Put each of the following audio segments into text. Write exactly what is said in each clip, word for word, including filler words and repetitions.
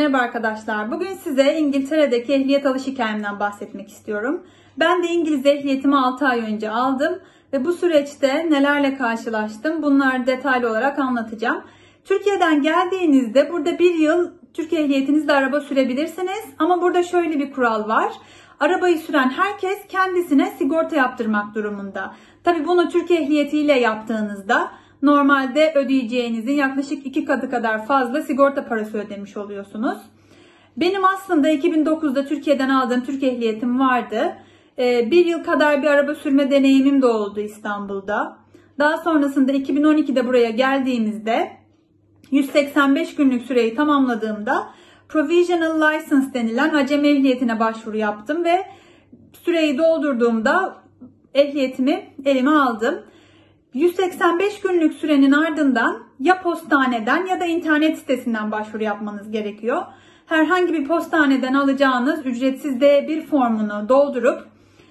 Merhaba arkadaşlar. Bugün size İngiltere'deki ehliyet alış hikayemden bahsetmek istiyorum. Ben de İngiliz ehliyetimi altı ay önce aldım ve bu süreçte nelerle karşılaştım bunları detaylı olarak anlatacağım. Türkiye'den geldiğinizde burada bir yıl Türkiye ehliyetinizle araba sürebilirsiniz ama burada şöyle bir kural var. Arabayı süren herkes kendisine sigorta yaptırmak durumunda. Tabii bunu Türkiye ehliyetiyle yaptığınızda normalde ödeyeceğinizin yaklaşık iki katı kadar fazla sigorta parası ödemiş oluyorsunuz. Benim aslında iki bin dokuzda Türkiye'den aldığım Türk ehliyetim vardı. Bir yıl kadar bir araba sürme deneyimim de oldu İstanbul'da. Daha sonrasında iki bin on ikide buraya geldiğimizde yüz seksen beş günlük süreyi tamamladığımda Provisional License denilen acemi ehliyetine başvuru yaptım ve süreyi doldurduğumda ehliyetimi elime aldım. yüz seksen beş günlük sürenin ardından ya postaneden ya da internet sitesinden başvuru yapmanız gerekiyor. Herhangi bir postaneden alacağınız ücretsiz D bir formunu doldurup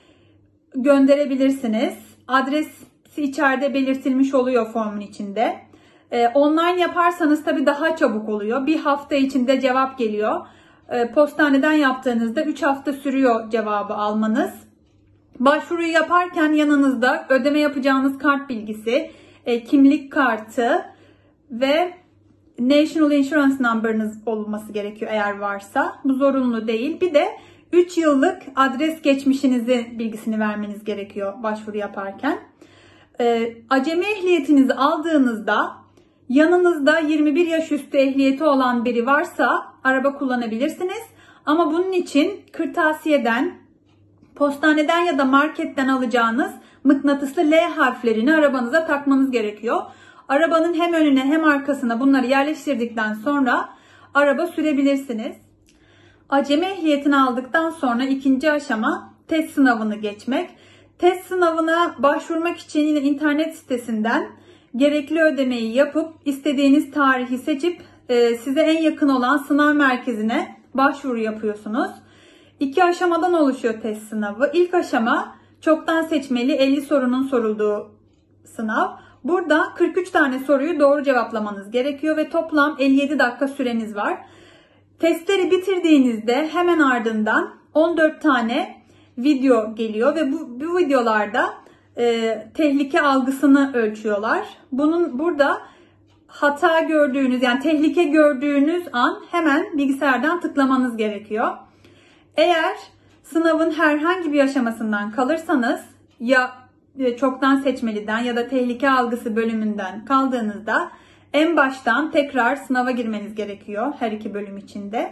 gönderebilirsiniz. Adresi içeride belirtilmiş oluyor formun içinde. Ee, online yaparsanız tabii daha çabuk oluyor. Bir hafta içinde cevap geliyor. Ee, postaneden yaptığınızda üç hafta sürüyor cevabı almanız. Başvuruyu yaparken yanınızda ödeme yapacağınız kart bilgisi, e, kimlik kartı ve National Insurance Number'ınız olması gerekiyor eğer varsa. Bu zorunlu değil. Bir de üç yıllık adres geçmişinizi bilgisini vermeniz gerekiyor başvuru yaparken. E, acemi ehliyetinizi aldığınızda yanınızda yirmi bir yaş üstü ehliyeti olan biri varsa araba kullanabilirsiniz. Ama bunun için kırtasiyeden, postaneden ya da marketten alacağınız mıknatıslı L harflerini arabanıza takmanız gerekiyor. Arabanın hem önüne hem arkasına bunları yerleştirdikten sonra araba sürebilirsiniz. Acemi ehliyetini aldıktan sonra ikinci aşama test sınavını geçmek. Test sınavına başvurmak için yine internet sitesinden gerekli ödemeyi yapıp istediğiniz tarihi seçip size en yakın olan sınav merkezine başvuru yapıyorsunuz. İki aşamadan oluşuyor test sınavı. İlk aşama çoktan seçmeli elli sorunun sorulduğu sınav. Burada kırk üç tane soruyu doğru cevaplamanız gerekiyor ve toplam elli yedi dakika süreniz var. Testleri bitirdiğinizde hemen ardından on dört tane video geliyor ve bu, bu videolarda e, tehlike algısını ölçüyorlar. Bunun burada hata gördüğünüz yani tehlike gördüğünüz an hemen bilgisayardan tıklamanız gerekiyor. Eğer sınavın herhangi bir aşamasından kalırsanız ya çoktan seçmeliden ya da tehlike algısı bölümünden kaldığınızda en baştan tekrar sınava girmeniz gerekiyor her iki bölüm içinde.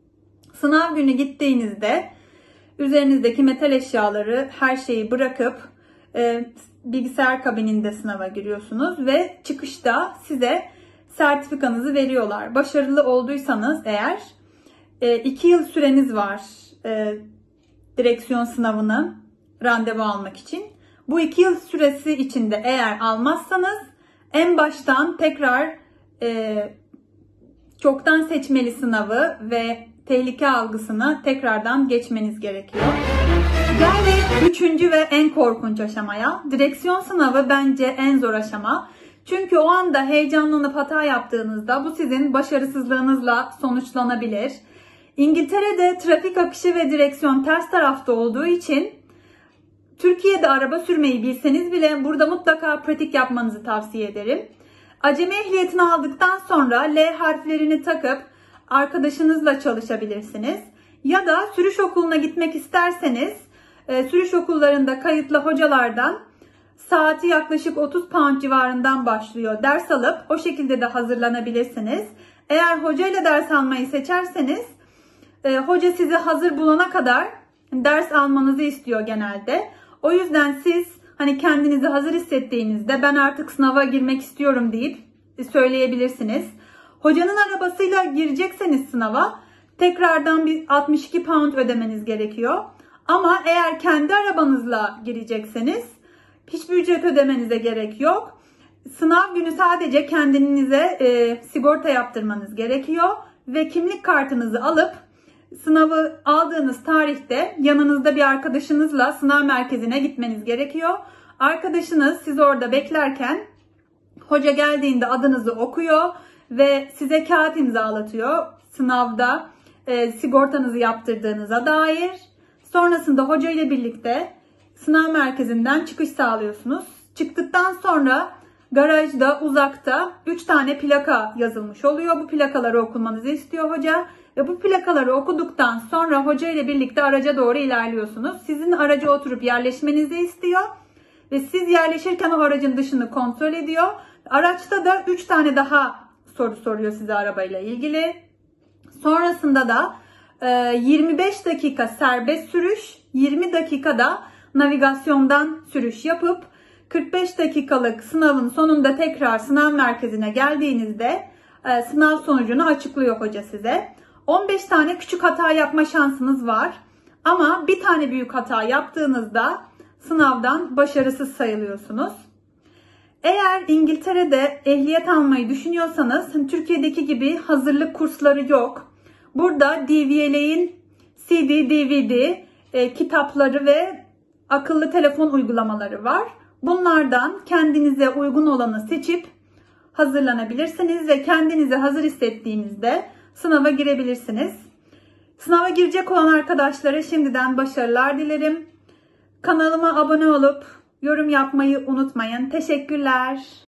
Sınav günü gittiğinizde üzerinizdeki metal eşyaları her şeyi bırakıp e, bilgisayar kabininde sınava giriyorsunuz ve çıkışta size sertifikanızı veriyorlar. Başarılı olduysanız eğer iki yıl süreniz var e, direksiyon sınavını randevu almak için. Bu iki yıl süresi içinde eğer almazsanız en baştan tekrar e, çoktan seçmeli sınavı ve tehlike algısını tekrardan geçmeniz gerekiyor. Geldik üçüncü ve en korkunç aşamaya. Direksiyon sınavı bence en zor aşama. Çünkü o anda heyecanlanıp hata yaptığınızda bu sizin başarısızlığınızla sonuçlanabilir. İngiltere'de trafik akışı ve direksiyon ters tarafta olduğu için Türkiye'de araba sürmeyi bilseniz bile burada mutlaka pratik yapmanızı tavsiye ederim. Acemi ehliyetini aldıktan sonra L harflerini takıp arkadaşınızla çalışabilirsiniz. Ya da sürüş okuluna gitmek isterseniz sürüş okullarında kayıtlı hocalardan saati yaklaşık otuz pound civarından başlıyor. Ders alıp o şekilde de hazırlanabilirsiniz. Eğer hocayla ders almayı seçerseniz e, hoca sizi hazır bulana kadar ders almanızı istiyor genelde. O yüzden siz hani kendinizi hazır hissettiğinizde ben artık sınava girmek istiyorum deyip söyleyebilirsiniz. Hocanın arabasıyla girecekseniz sınava tekrardan bir altmış iki pound ödemeniz gerekiyor. Ama eğer kendi arabanızla girecekseniz hiçbir ücret ödemenize gerek yok. Sınav günü sadece kendinize e, sigorta yaptırmanız gerekiyor ve kimlik kartınızı alıp sınavı aldığınız tarihte yanınızda bir arkadaşınızla sınav merkezine gitmeniz gerekiyor. Arkadaşınız siz orada beklerken hoca geldiğinde adınızı okuyor ve size kağıt imzalatıyor. Sınavda e, sigortanızı yaptırdığınıza dair. Sonrasında hoca ile birlikte sınav merkezinden çıkış sağlıyorsunuz. Çıktıktan sonra garajda uzakta üç tane plaka yazılmış oluyor. Bu plakaları okumanızı istiyor hoca. Ve bu plakaları okuduktan sonra hoca ile birlikte araca doğru ilerliyorsunuz. Sizin araca oturup yerleşmenizi istiyor. Ve siz yerleşirken o aracın dışını kontrol ediyor. Araçta da üç tane daha soru soruyor size arabayla ilgili. Sonrasında da yirmi beş dakika serbest sürüş, yirmi dakikada navigasyondan sürüş yapıp kırk beş dakikalık sınavın sonunda tekrar sınav merkezine geldiğinizde sınav sonucunu açıklıyor hoca size. on beş tane küçük hata yapma şansınız var. Ama bir tane büyük hata yaptığınızda sınavdan başarısız sayılıyorsunuz. Eğer İngiltere'de ehliyet almayı düşünüyorsanız Türkiye'deki gibi hazırlık kursları yok. Burada D V L'in C D, D V D e, kitapları ve akıllı telefon uygulamaları var. Bunlardan kendinize uygun olanı seçip hazırlanabilirsiniz ve kendinizi hazır hissettiğinizde sınava girebilirsiniz. Sınava girecek olan arkadaşlara şimdiden başarılar dilerim. Kanalıma abone olup yorum yapmayı unutmayın. Teşekkürler.